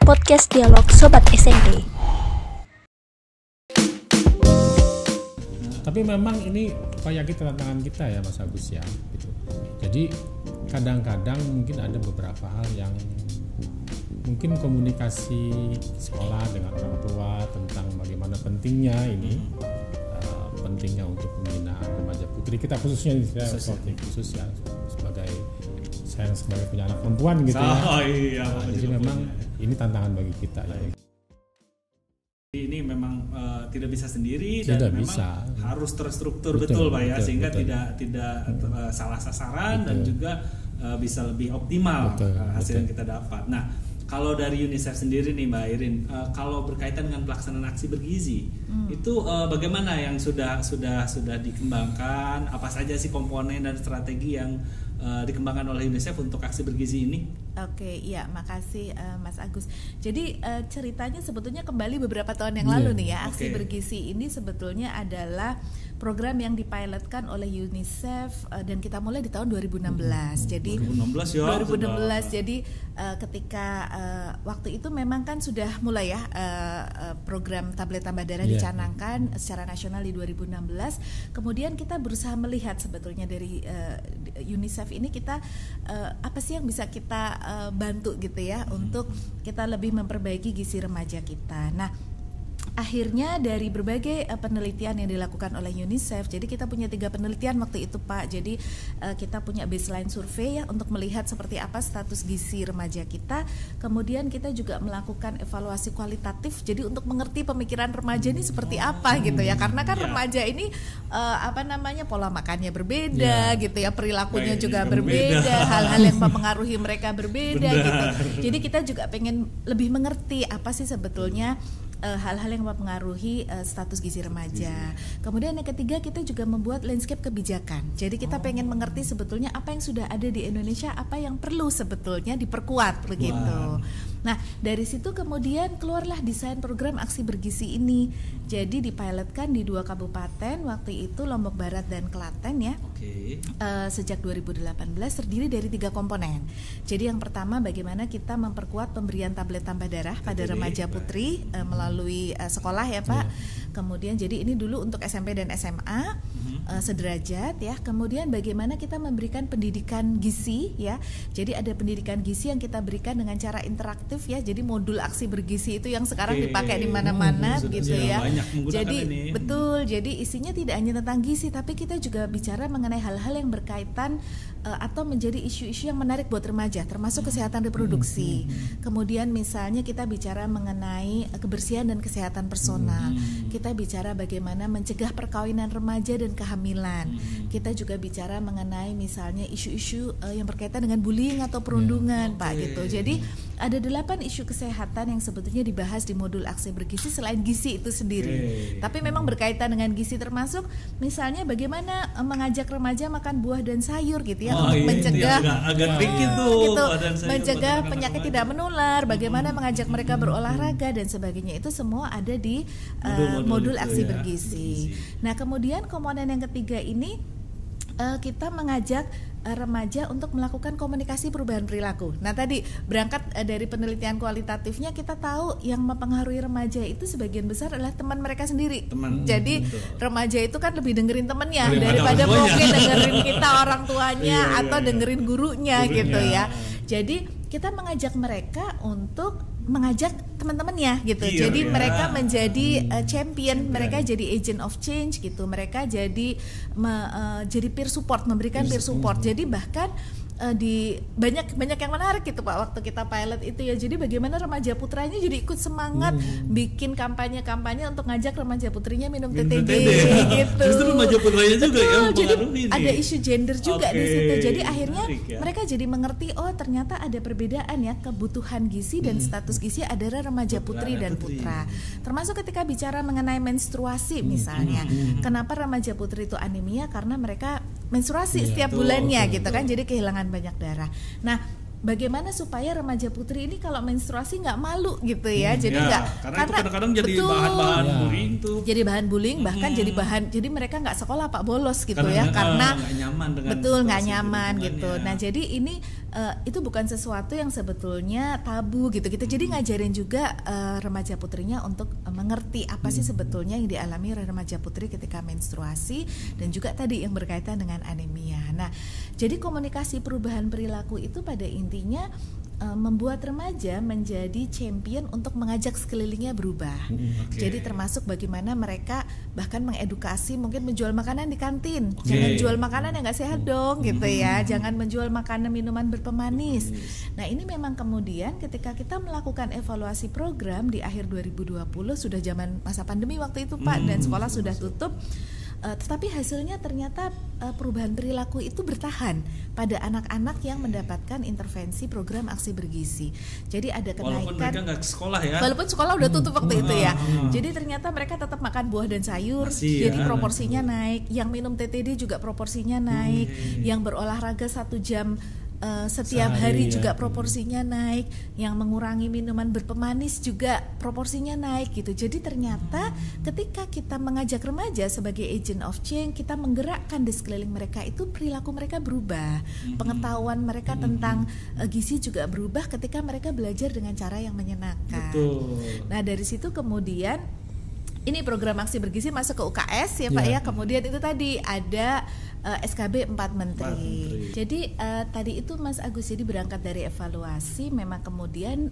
podcast dialog Sobat SMP. Tapi memang ini tantangan kita ya Mas Agus ya gitu. Jadi kadang-kadang mungkin ada beberapa hal yang mungkin komunikasi sekolah dengan orang tua tentang bagaimana pentingnya ini pentingnya untuk pembinaan remaja putri kita khususnya khusus ya sebagai punya anak perempuan gitu ya. Iya, jadi memang ini tantangan bagi kita ya. Ini memang tidak bisa sendiri tidak dan bisa. Memang harus terstruktur betul Pak ya, sehingga tidak salah sasaran dan juga bisa lebih optimal hasil yang kita dapat. Nah, kalau dari UNICEF sendiri nih Mbak Irin, kalau berkaitan dengan pelaksanaan aksi bergizi, itu bagaimana yang sudah dikembangkan? Apa saja sih komponen dan strategi yang dikembangkan oleh UNICEF untuk aksi bergizi ini? Oke, iya, makasih Mas Agus. Jadi ceritanya sebetulnya kembali beberapa tahun yang lalu nih ya. Aksi bergizi ini sebetulnya adalah program yang dipilotkan oleh UNICEF dan kita mulai di tahun 2016. Jadi 2016 ya. 2016. Jadi ketika waktu itu memang kan sudah mulai ya program tablet tambah darah dicanangkan secara nasional di 2016. Kemudian kita berusaha melihat sebetulnya dari UNICEF ini kita apa sih yang bisa kita bantu gitu ya untuk kita lebih memperbaiki gizi remaja kita. Nah, akhirnya dari berbagai penelitian yang dilakukan oleh UNICEF, jadi kita punya 3 penelitian waktu itu Pak. Jadi kita punya baseline survei ya untuk melihat seperti apa status gizi remaja kita. Kemudian kita juga melakukan evaluasi kualitatif. Jadi untuk mengerti pemikiran remaja ini seperti apa gitu ya. Karena kan remaja ini pola makannya berbeda gitu ya, perilakunya juga berbeda, hal-hal yang mempengaruhi mereka berbeda gitu. Jadi kita juga pengen lebih mengerti apa sih sebetulnya hal-hal yang mempengaruhi status gizi remaja. Kemudian yang ketiga, kita juga membuat landscape kebijakan. Jadi kita pengen mengerti sebetulnya apa yang sudah ada di Indonesia, apa yang perlu sebetulnya diperkuat begitu. Nah, dari situ kemudian keluarlah desain program aksi bergizi ini. Jadi dipilotkan di 2 kabupaten waktu itu, Lombok Barat dan Klaten ya. Sejak 2018 terdiri dari 3 komponen. Jadi yang pertama, bagaimana kita memperkuat pemberian tablet tambah darah pada remaja putri melalui sekolah ya Pak. Kemudian jadi ini dulu untuk SMP dan SMA sederajat ya. Kemudian bagaimana kita memberikan pendidikan gizi ya. Jadi ada pendidikan gizi yang kita berikan dengan cara interaktif ya. Jadi modul aksi bergizi itu yang sekarang dipakai di mana-mana gitu ya. Jadi ini. Betul. Jadi isinya tidak hanya tentang gizi, tapi kita juga bicara mengenai hal-hal yang berkaitan atau menjadi isu-isu yang menarik buat remaja, termasuk kesehatan reproduksi. Kemudian misalnya kita bicara mengenai kebersihan dan kesehatan personal. Kita bicara bagaimana mencegah perkawinan remaja dan kehamilan. Kita juga bicara mengenai misalnya isu-isu yang berkaitan dengan bullying atau perundungan, Pak gitu. Jadi ada 8 isu kesehatan yang sebetulnya dibahas di modul aksi bergizi selain gizi itu sendiri. Tapi memang berkaitan dengan gizi, termasuk misalnya bagaimana mengajak remaja makan buah dan sayur gitu ya, untuk mencegah agak tricky tuh gitu, mencegah penyakit tidak menular, bagaimana mengajak mereka berolahraga dan sebagainya. Itu semua ada di modul aksi bergizi. Nah, kemudian komponen yang ketiga ini kita mengajak remaja untuk melakukan komunikasi perubahan perilaku. Nah, tadi berangkat dari penelitian kualitatifnya, kita tahu yang mempengaruhi remaja itu sebagian besar adalah teman mereka sendiri. Jadi remaja itu kan lebih dengerin temannya daripada mungkin dengerin kita orang tuanya atau dengerin gurunya gitu ya. Jadi kita mengajak mereka untuk mengajak teman-temannya gitu. Jadi mereka menjadi champion, mereka jadi agent of change gitu. Mereka jadi jadi peer support, memberikan peer support. Jadi bahkan di banyak yang menarik gitu Pak waktu kita pilot itu ya. Jadi bagaimana remaja putranya jadi ikut semangat bikin kampanye untuk ngajak remaja putrinya minum TTD gitu. Justru remaja putranya juga yang mempengaruhi. Jadi ada isu gender juga di situ. Jadi akhirnya mereka jadi mengerti, oh ternyata ada perbedaan ya kebutuhan gizi dan status gizi adalah remaja putri dan putra. Termasuk ketika bicara mengenai menstruasi misalnya. Kenapa remaja putri itu anemia? Karena mereka menstruasi setiap bulannya gitu kan. Jadi kehilangan banyak darah. Nah, bagaimana supaya remaja putri ini kalau menstruasi nggak malu gitu ya. Jadi nggak karena itu kadang-kadang jadi bahan bullying tuh. Jadi bahan bullying, bahkan jadi mereka nggak sekolah Pak, bolos gitu ya, karena nggak nyaman dengan nggak nyaman gitu. Nah, jadi ini itu bukan sesuatu yang sebetulnya tabu gitu. Kita jadi ngajarin juga remaja putrinya untuk mengerti apa sih sebetulnya yang dialami remaja putri ketika menstruasi dan juga tadi yang berkaitan dengan anemia. Nah, jadi komunikasi perubahan perilaku itu pada intinya membuat remaja menjadi champion untuk mengajak sekelilingnya berubah. Jadi termasuk bagaimana mereka bahkan mengedukasi, mungkin menjual makanan di kantin. Jangan jual makanan yang nggak sehat dong, gitu ya. Jangan menjual makanan minuman berpemanis. Nah, ini memang kemudian ketika kita melakukan evaluasi program di akhir 2020, sudah zaman masa pandemi waktu itu Pak, dan sekolah sudah tutup. Tetapi hasilnya ternyata perubahan perilaku itu bertahan pada anak-anak yang mendapatkan intervensi program aksi bergizi. Jadi ada kenaikan. Walaupun mereka nggak sekolah ya. Walaupun sekolah udah tutup waktu itu ya. Jadi ternyata mereka tetap makan buah dan sayur. Jadi proporsinya naik. Yang minum TTD juga proporsinya naik. Yang berolahraga 1 jam setiap hari juga proporsinya naik, yang mengurangi minuman berpemanis juga proporsinya naik gitu. Jadi ternyata ketika kita mengajak remaja sebagai agent of change, kita menggerakkan di sekeliling mereka itu perilaku mereka berubah, pengetahuan mereka tentang gizi juga berubah ketika mereka belajar dengan cara yang menyenangkan. Nah, dari situ kemudian ini program aksi bergizi masuk ke UKS ya Pak ya. Kemudian itu tadi ada SKB 4 Menteri. Jadi tadi itu Mas Agus, jadi berangkat dari evaluasi, memang kemudian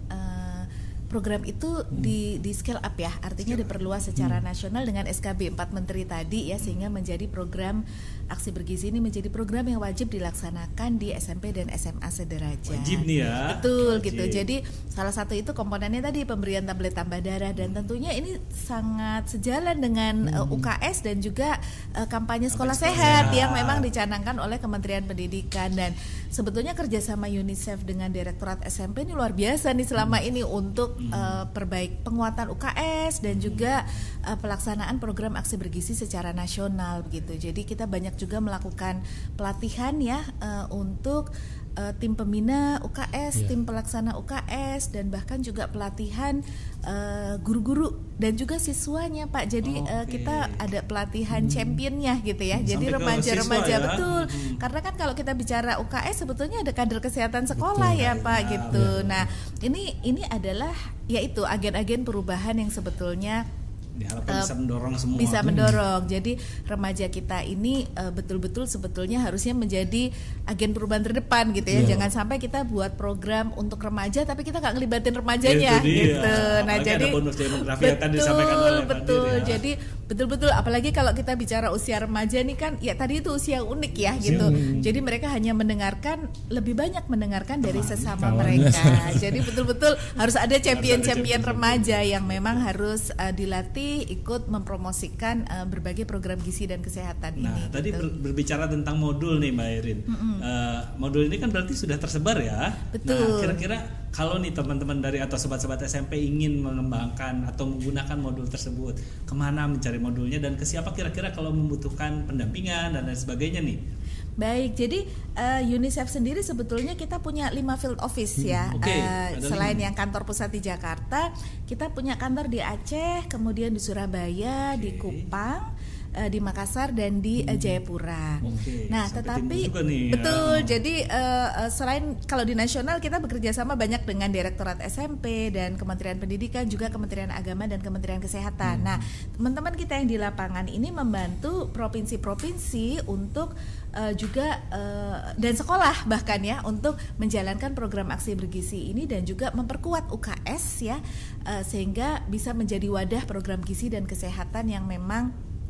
program itu di scale up ya, artinya diperluas secara nasional dengan SKB 4 Menteri tadi ya, sehingga menjadi program aksi bergizi ini menjadi program yang wajib dilaksanakan di SMP dan SMA sederajat. Wajib nih ya. Betul gitu. Jadi salah satu itu komponennya tadi pemberian tablet tambah darah, dan tentunya ini sangat sejalan dengan UKS dan juga kampanye sekolah sehat yang memang dicanangkan oleh Kementerian Pendidikan. Dan sebetulnya kerjasama UNICEF dengan Direktorat SMP ini luar biasa nih selama ini untuk penguatan UKS dan juga pelaksanaan program aksi bergizi secara nasional begitu. Jadi kita banyak juga melakukan pelatihan ya untuk tim pembina UKS, tim pelaksana UKS, dan bahkan juga pelatihan guru-guru dan juga siswanya Pak. Jadi kita ada pelatihan championnya gitu ya. Jadi remaja-remaja betul. Karena kan kalau kita bicara UKS sebetulnya ada kader kesehatan sekolah ya Pak gitu. Nah, ini adalah yaitu agen-agen perubahan yang sebetulnya diharapkan bisa mendorong semua. Bisa mendorong. Jadi remaja kita ini betul-betul sebetulnya harusnya menjadi agen perubahan terdepan gitu ya. Jangan sampai kita buat program untuk remaja tapi kita nggak ngelibatin remajanya gitu. Nah, jadi ada bonus demografi yang tadi disampaikan oleh Pak Dir, ya. Jadi betul-betul apalagi kalau kita bicara usia remaja nih kan ya tadi itu usia unik ya gitu. Jadi mereka hanya mendengarkan, lebih banyak mendengarkan dari sesama mereka. Jadi betul-betul harus ada champion-champion remaja yang memang harus dilatih ikut mempromosikan berbagai program gizi dan kesehatan ini. Nah, tadi berbicara tentang modul nih Mbak Irin. Modul ini kan berarti sudah tersebar ya. Betul. Nah, kira-kira kalau nih teman-teman dari atau sobat-sobat SMP ingin mengembangkan atau menggunakan modul tersebut, kemana mencari modulnya dan ke siapa kira-kira kalau membutuhkan pendampingan dan lain sebagainya nih? Baik, jadi UNICEF sendiri sebetulnya kita punya 5 field office ya. Selain yang kantor pusat di Jakarta, kita punya kantor di Aceh, kemudian di Surabaya, di Kupang, di Makassar dan di Jayapura. Nah, tetapi betul. Jadi selain kalau di nasional kita bekerja sama banyak dengan Direktorat SMP dan Kementerian Pendidikan, juga Kementerian Agama dan Kementerian Kesehatan. Nah, teman-teman kita yang di lapangan ini membantu provinsi-provinsi untuk juga dan sekolah bahkan ya untuk menjalankan program aksi bergizi ini dan juga memperkuat UKS ya sehingga bisa menjadi wadah program gizi dan kesehatan yang memang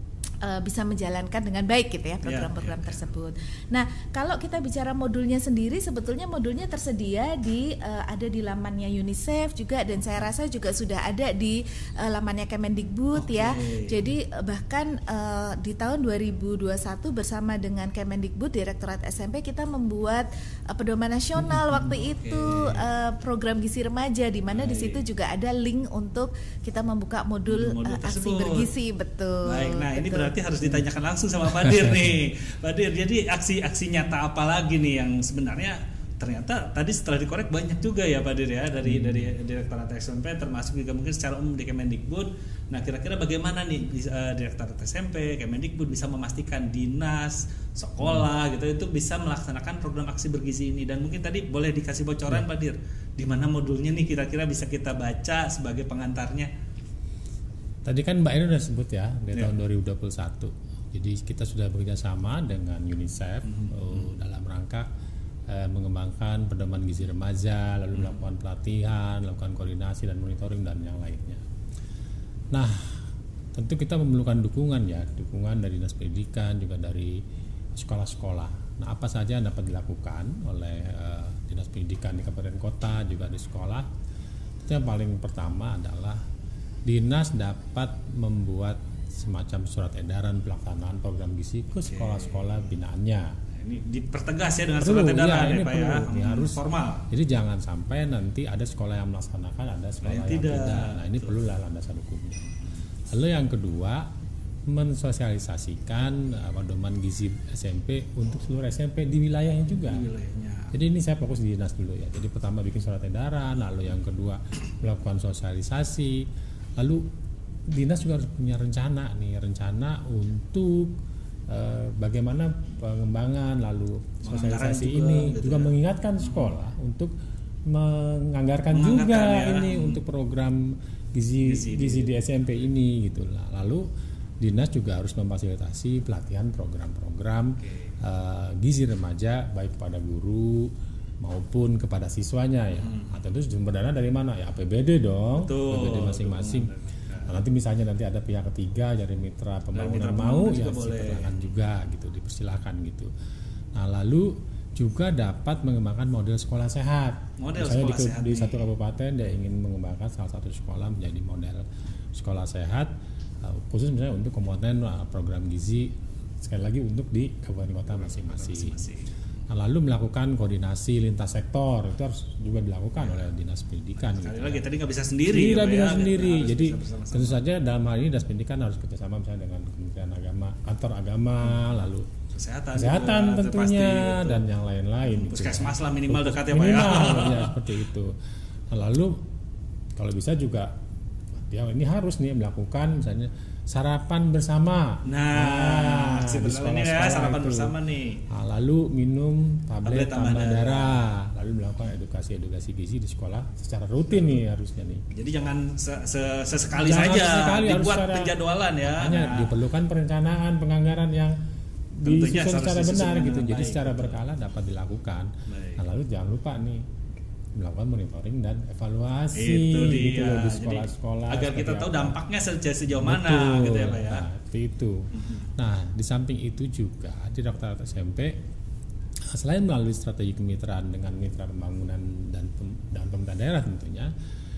bisa menjalankan dengan baik gitu ya program-program tersebut. Nah, kalau kita bicara modulnya sendiri, sebetulnya modulnya tersedia di ada di lamannya UNICEF juga, dan saya rasa juga sudah ada di lamannya Kemendikbud ya. Jadi bahkan di tahun 2021 bersama dengan Kemendikbud Direktorat SMP kita membuat pedoman nasional waktu itu program gizi remaja, di mana di situ juga ada link untuk kita membuka modul aksi bergizi. Betul. Baik, nah ini berarti harus ditanyakan langsung sama Pak Dir nih. Pak Dir, jadi aksi-aksi nyata apa lagi nih yang sebenarnya ternyata tadi setelah dikorek banyak juga ya Pak Dir ya dari Direktorat SMP termasuk juga mungkin secara umum di Kemendikbud. Nah kira-kira bagaimana nih Direktorat SMP, Kemendikbud bisa memastikan dinas, sekolah gitu itu bisa melaksanakan program aksi bergizi ini, dan mungkin tadi boleh dikasih bocoran Pak Dir di mana modulnya nih kira-kira bisa kita baca sebagai pengantarnya. Tadi kan Mbak Irin udah sebut ya di tahun 2021. Jadi kita sudah bekerja sama dengan UNICEF dalam rangka mengembangkan pedoman gizi remaja, lalu melakukan pelatihan, melakukan koordinasi dan monitoring dan yang lainnya. Nah, tentu kita memerlukan dukungan dari Dinas Pendidikan juga dari sekolah-sekolah. Nah, apa saja yang dapat dilakukan oleh Dinas Pendidikan di kabupaten kota juga di sekolah? Itu yang paling pertama adalah dinas dapat membuat semacam surat edaran pelaksanaan program gizi ke sekolah-sekolah binaannya. Ini dipertegas ya dengan surat edaran ya Pak ya. Ini harus formal. Jadi jangan sampai nanti ada sekolah yang melaksanakan, ada sekolah yang tidak. Nah ini perlulah landasan hukumnya. Lalu yang kedua, mensosialisasikan pedoman gizi SMP untuk seluruh SMP di wilayahnya juga. Jadi ini saya fokus di dinas dulu ya. Jadi pertama bikin surat edaran, lalu yang kedua melakukan sosialisasi, lalu dinas juga harus punya rencana untuk bagaimana pengembangan lalu sosialisasi ini gitu juga mengingatkan sekolah untuk menganggarkan juga ini untuk program gizi di SMP ini gitu lah. Lalu dinas juga harus memfasilitasi pelatihan program-program gizi remaja baik kepada guru maupun kepada siswanya ya. Tentu sumber dana dari mana ya? APBD dong. APBD masing-masing. Nah, nanti misalnya ada pihak ketiga dari mitra pembangunan mau ya silakan juga gitu, dipersilakan gitu. Nah lalu juga dapat mengembangkan model sekolah sehat. Misalnya di satu kabupaten dia ingin mengembangkan salah satu sekolah menjadi model sekolah sehat khusus misalnya untuk komponen program gizi sekali lagi untuk di kabupaten kota masing-masing. Nah, lalu melakukan koordinasi lintas sektor itu harus juga dilakukan oleh Dinas Pendidikan. Sekali lagi tadi nggak bisa sendiri. Tidak bisa sendiri. Jadi tentu saja dalam hal ini Dinas Pendidikan harus kerjasama misalnya dengan Kementerian Agama, kantor agama, lalu kesehatan tentunya dan yang lain-lain. Puskesmas lah minimal dekat ya Pak ya seperti itu. Nah, lalu kalau bisa juga ya ini harus nih melakukan misalnya sarapan bersama. Nah sebenarnya ya sarapan itu bersama nih. Nah, lalu minum tablet tambah darah, lalu melakukan edukasi gizi di sekolah secara rutin nih harusnya nih. Jadi jangan sesekali saja dibuat penjadwalan ya. Hanya diperlukan perencanaan penganggaran yang disusun secara benar gitu. Jadi secara berkala dapat dilakukan. Nah, lalu jangan lupa nih melakukan monitoring dan evaluasi gitu loh di sekolah-sekolah agar kita tahu dampaknya sejauh mana gitu ya Pak ya. Nah, itu. Nah, di samping itu juga Direktorat SMP selain melalui strategi kemitraan dengan mitra pembangunan dan pemerintah daerah tentunya,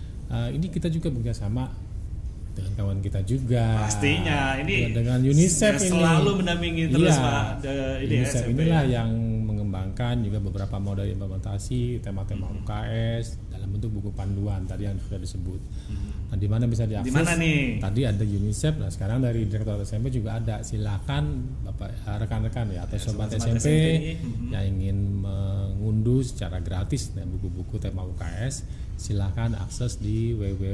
ini kita juga bekerjasama dengan kawan kita juga. Pastinya ini dengan UNICEF ini selalu mendampingi terus Pak. UNICEF inilah yang mengembangkan juga beberapa model implementasi tema-tema UKS dalam bentuk buku panduan tadi yang sudah disebut. Nah, di mana bisa diakses? Di mana nih? Tadi ada UNICEF. Nah, sekarang dari Direktorat SMP juga ada. Silakan Bapak rekan-rekan ya atau sobat SMP yang ingin mengunduh secara gratis buku-buku tema UKS, silakan akses di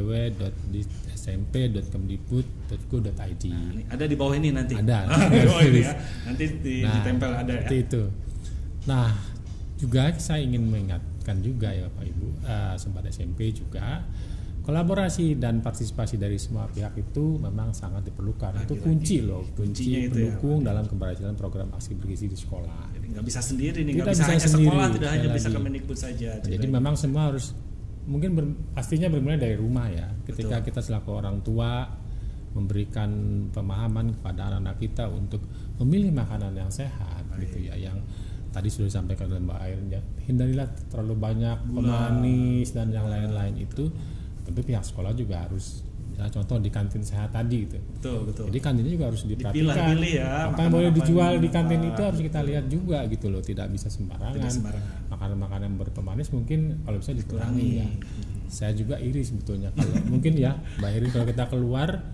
www.smp.kemdikbud.go.id. Nah, ada di bawah ini nanti. Ada. Nanti ditempel ada ya. Itu. Nah, juga saya ingin mengingatkan juga ya Bapak Ibu, sobat SMP juga, kolaborasi dan partisipasi dari semua pihak itu memang sangat diperlukan. Itu kunci pendukung dalam keberhasilan program aksi bergizi di sekolah. Jadi nggak bisa sendiri nih, nggak bisa hanya sekolah, tidak hanya bisa Kemendikbud saja. Jadi memang semua harus mungkin pastinya bermulai dari rumah ya. Ketika kita selaku orang tua memberikan pemahaman kepada anak-anak kita untuk memilih makanan yang sehat gitu ya, yang tadi sudah disampaikan oleh Mbak Airin ya, hindarilah terlalu banyak pemanis dan yang lain-lain itu. Tentu pihak sekolah juga harus, ya, contoh di kantin sehat tadi gitu. Betul. Jadi kantinnya juga harus diperhatikan. Ya, apa yang boleh dijual di kantin itu harus kita lihat juga gitu loh, tidak bisa sembarangan. Makanan-makanan berpemanis mungkin kalau bisa dikurangi ya. Saya juga iri sebetulnya kalau mungkin ya Mbak Airin kalau kita keluar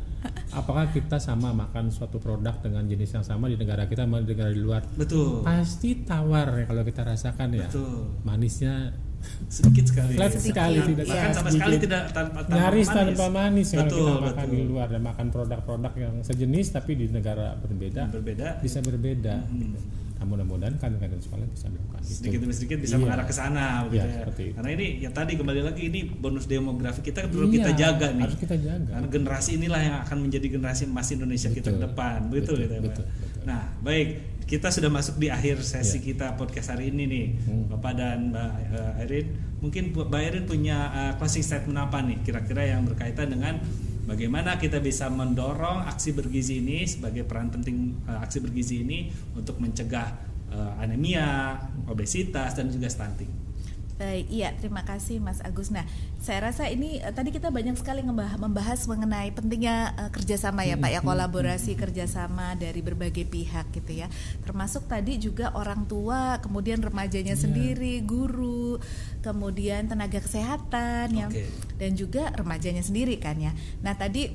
Apakah kita sama makan suatu produk dengan jenis yang sama di negara kita sama di negara di luar? Betul. Pasti tawar ya kalau kita rasakan ya. Betul. Manisnya sedikit sekali. Flat sekali, tidak bahkan sama sekali tidak tanpa nyaris manis. tanpa manis kalau Betul, kita makan betul. di luar dan makan produk-produk yang sejenis tapi di negara berbeda bisa berbeda. Nah, mudah-mudahan kan sekolah bisa melakukan itu. Sedikit demi sedikit bisa mengarah ke sana begitu ya. Karena ini ya tadi kembali lagi ini bonus demografi kita perlu kita jaga nih. Harus kita jaga. Karena generasi inilah yang akan menjadi generasi emas Indonesia kita ke depan. Betul. Nah, baik, kita sudah masuk di akhir sesi kita podcast hari ini nih. Bapak dan Mbak Airin, mungkin Mbak Airin punya closing statement apa nih kira-kira yang berkaitan dengan bagaimana kita bisa mendorong aksi bergizi ini sebagai peran penting aksi bergizi ini untuk mencegah anemia, obesitas dan juga stunting. Baik, iya, terima kasih Mas Agus. Nah, saya rasa ini tadi kita banyak sekali membahas mengenai pentingnya kerjasama ya Pak ya, kolaborasi kerjasama dari berbagai pihak gitu ya. Termasuk tadi juga orang tua, kemudian remajanya sendiri, guru, kemudian tenaga kesehatan yang dan juga remajanya sendiri kan ya. Nah tadi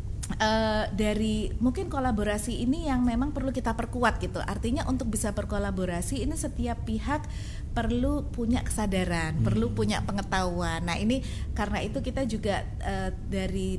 dari mungkin kolaborasi ini yang memang perlu kita perkuat gitu. Artinya untuk bisa berkolaborasi ini setiap pihak perlu punya kesadaran, perlu punya pengetahuan. Nah ini karena itu kita juga dari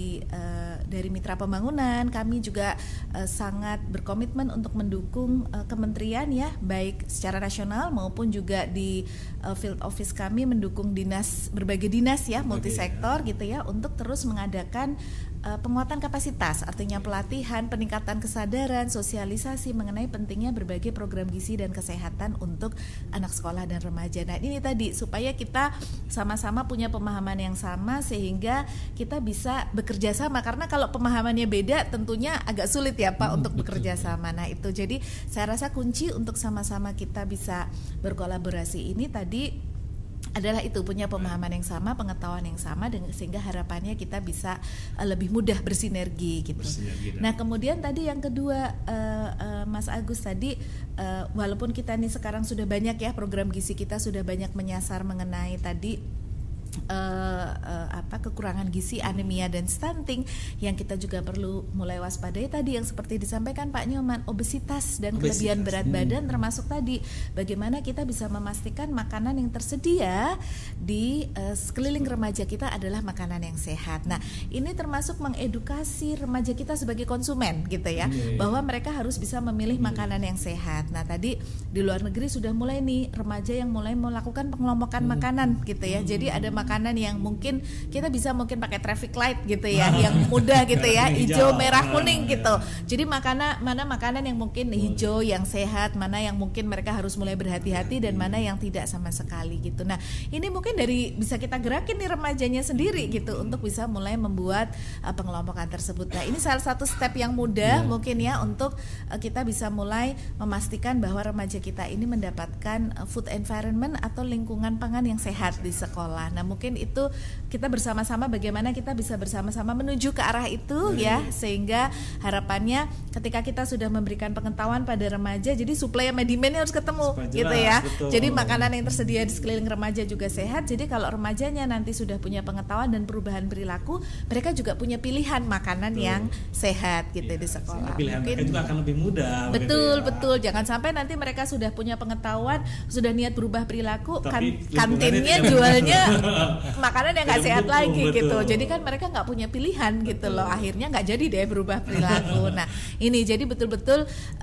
Mitra Pembangunan kami juga sangat berkomitmen untuk mendukung kementerian ya, baik secara nasional maupun juga di field office kami mendukung berbagai dinas ya, multisektor gitu ya, untuk terus mengadakan penguatan kapasitas, artinya pelatihan, peningkatan kesadaran, sosialisasi mengenai pentingnya berbagai program gizi dan kesehatan untuk anak sekolah dan remaja. Nah ini tadi supaya kita sama-sama punya pemahaman yang sama sehingga kita bisa bekerja sama, karena kalau pemahamannya beda tentunya agak sulit ya Pak untuk bekerja sama. Nah itu jadi saya rasa kunci untuk sama-sama kita bisa berkolaborasi ini tadi adalah itu, punya pemahaman yang sama, pengetahuan yang sama, sehingga harapannya kita bisa lebih mudah bersinergi gitu. Nah kemudian tadi yang kedua Mas Agus tadi, walaupun kita nih sekarang sudah banyak ya program gizi kita sudah banyak menyasar mengenai tadi kekurangan gizi, anemia dan stunting, yang kita juga perlu mulai waspadai tadi yang seperti disampaikan Pak Nyoman, obesitas dan kelebihan berat badan, termasuk tadi bagaimana kita bisa memastikan makanan yang tersedia di sekeliling remaja kita adalah makanan yang sehat. Nah ini termasuk mengedukasi remaja kita sebagai konsumen gitu ya, bahwa mereka harus bisa memilih makanan yang sehat. Nah tadi di luar negeri sudah mulai nih remaja yang mulai melakukan pengelompokan makanan gitu ya. Jadi ada makanan yang mungkin kita bisa pakai traffic light gitu ya, yang mudah gitu ya, hijau, merah, kuning gitu. Jadi mana makanan yang mungkin hijau yang sehat, mana yang mungkin mereka harus mulai berhati-hati dan mana yang tidak sama sekali gitu. Nah ini mungkin bisa kita gerakin nih remajanya sendiri gitu untuk bisa mulai membuat pengelompokan tersebut. Nah ini salah satu step yang mudah mungkin ya untuk kita bisa mulai memastikan bahwa remaja kita ini mendapatkan food environment atau lingkungan pangan yang sehat di sekolah. Nah mungkin itu kita bersama-sama bagaimana kita bisa bersama-sama menuju ke arah itu ya, sehingga harapannya ketika kita sudah memberikan pengetahuan pada remaja, jadi supply sama demand-nya harus ketemu gitu ya. Betul. Jadi makanan yang tersedia di sekeliling remaja juga sehat. Jadi kalau remajanya nanti sudah punya pengetahuan dan perubahan perilaku, mereka juga punya pilihan makanan yang sehat gitu di sekolah. Pilihan mereka juga akan lebih mudah. Betul. Jangan sampai nanti mereka sudah punya pengetahuan, sudah niat berubah perilaku, kantinnya jualnya makanan yang nggak sehat lagi gitu. Jadi kan mereka nggak punya pilihan gitu loh. Akhirnya nggak jadi deh berubah perilaku. Nah ini jadi betul-betul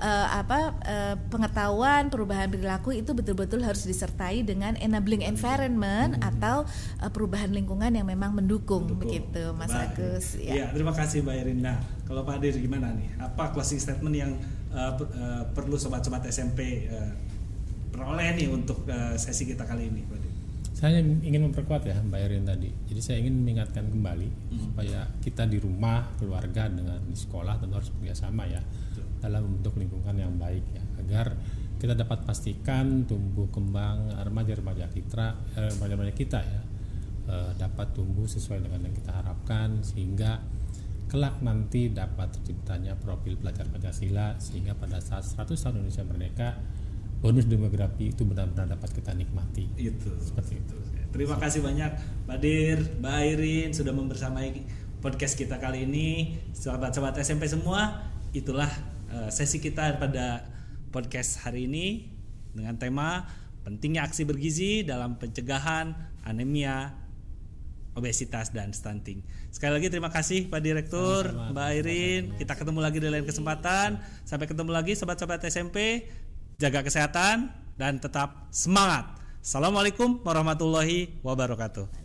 pengetahuan perubahan perilaku itu betul-betul harus disertai dengan enabling environment atau perubahan lingkungan yang memang mendukung. Begitu Mas Agus. Ya terima kasih Mbak Airin. Nah kalau Pak Adir gimana nih? Apa closing statement yang perlu sobat-sobat SMP peroleh nih untuk sesi kita kali ini Pak Adir? Saya ingin memperkuat ya Mbak Airin tadi. Jadi saya ingin mengingatkan kembali supaya kita di rumah, keluarga dengan di sekolah tentu harus bekerjasama ya dalam bentuk lingkungan yang baik ya, agar kita dapat pastikan tumbuh kembang remaja-remaja kita ya dapat tumbuh sesuai dengan yang kita harapkan, sehingga kelak nanti dapat terciptanya profil pelajar Pancasila, sehingga pada saat 100 tahun Indonesia merdeka bonus demografi itu benar-benar dapat kita nikmati. Seperti itu. Terima kasih banyak Pak Dir, Mbak Airin sudah membersamai podcast kita kali ini. Sobat-sobat SMP semua, itulah sesi kita pada podcast hari ini dengan tema pentingnya aksi bergizi dalam pencegahan anemia, obesitas dan stunting. Sekali lagi terima kasih Pak Direktur, Mbak Airin. Kita ketemu lagi di lain kesempatan. Sampai ketemu lagi sobat-sobat SMP. Jaga kesehatan dan tetap semangat. Assalamualaikum warahmatullahi wabarakatuh.